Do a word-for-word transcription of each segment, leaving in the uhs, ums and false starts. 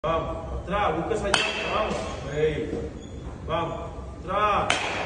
Vamos, atrás, busca esa llanta, vamos. Hey. Vamos, atrás.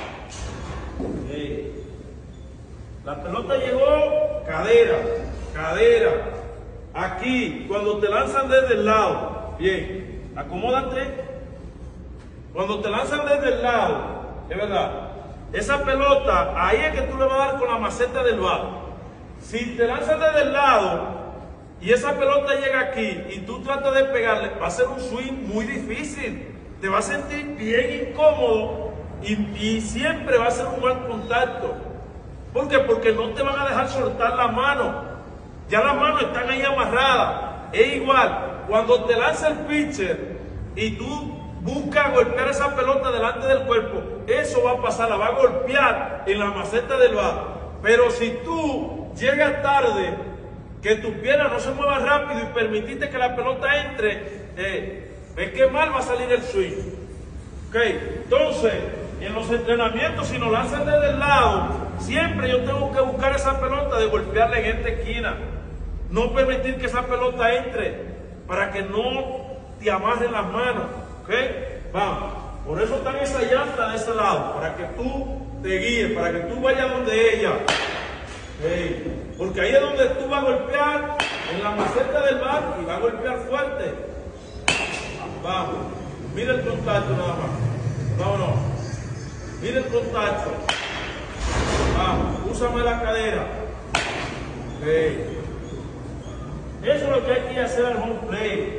Hey. La pelota llegó, cadera, cadera. Aquí, cuando te lanzan desde el lado, bien, acomódate. Cuando te lanzan desde el lado, es verdad, esa pelota, ahí es que tú le vas a dar con la maceta del bat. Si te lanzan desde el lado y esa pelota llega aquí y tú tratas de pegarle, va a ser un swing muy difícil. Te vas a sentir bien incómodo y, y siempre va a ser un mal contacto. ¿Por qué? Porque no te van a dejar soltar la mano. Ya las manos están ahí amarradas. Es igual, cuando te lanza el pitcher y tú buscas golpear esa pelota delante del cuerpo, eso va a pasar, la va a golpear en la maceta del bat. Pero si tú llegas tarde, que tu pierna no se mueva rápido y permitiste que la pelota entre, eh, ves que mal va a salir el swing. Okay. Entonces, en los entrenamientos, si nos lanzan desde el lado, siempre yo tengo que buscar esa pelota de golpearla en esta esquina. No permitir que esa pelota entre para que no te amarren las manos. ¿Okay? Vamos. Por eso están esas llantas de ese lado, para que tú te guíes, para que tú vayas donde ella. Okay. Porque ahí es donde tú vas a golpear en la maceta del bat y vas a golpear fuerte. Vamos. Mira el contacto nada más. Vámonos. Mira el contacto. Vamos. Úsame la cadera. Okay. Eso es lo que hay que hacer al home play.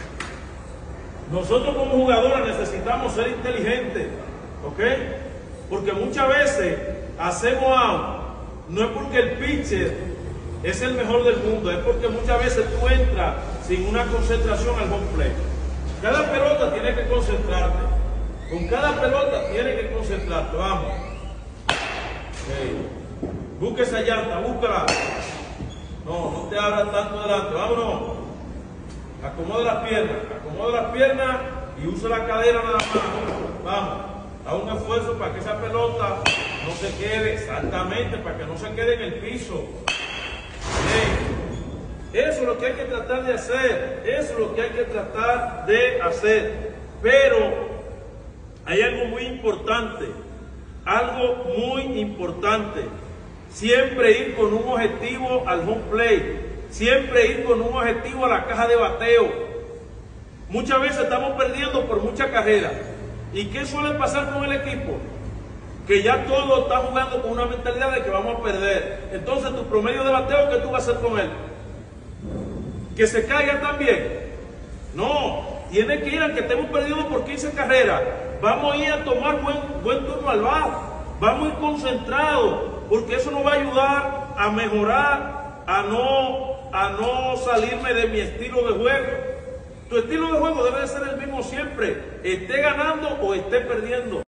Nosotros como jugadores necesitamos ser inteligentes, ¿ok? Porque muchas veces hacemos out, no es porque el pitcher es el mejor del mundo, es porque muchas veces tú entras sin una concentración al home play. Cada pelota tiene que concentrarte, con cada pelota tiene que concentrarte, vamos. Okay. Busca esa llanta, búscala. No, no te abras tanto adelante, vámonos. Acomoda las piernas, acomoda las piernas y usa la cadera nada más. Vamos, haz un esfuerzo para que esa pelota no se quede exactamente, para que no se quede en el piso. Bien. Eso es lo que hay que tratar de hacer, eso es lo que hay que tratar de hacer. Pero hay algo muy importante, algo muy importante. Siempre ir con un objetivo al home play. Siempre ir con un objetivo a la caja de bateo. Muchas veces estamos perdiendo por mucha carrera. ¿Y qué suele pasar con el equipo? Que ya todo está jugando con una mentalidad de que vamos a perder. Entonces tu promedio de bateo, ¿qué tú vas a hacer con él? ¿Que se caiga también? No, tiene que ir al que estemos perdiendo por quince carreras. Vamos a ir a tomar buen, buen turno al bat. Vamos a ir concentrados, porque eso nos va a ayudar a mejorar, a no, a no salirme de mi estilo de juego. Tu estilo de juego debe de ser el mismo siempre, esté ganando o esté perdiendo.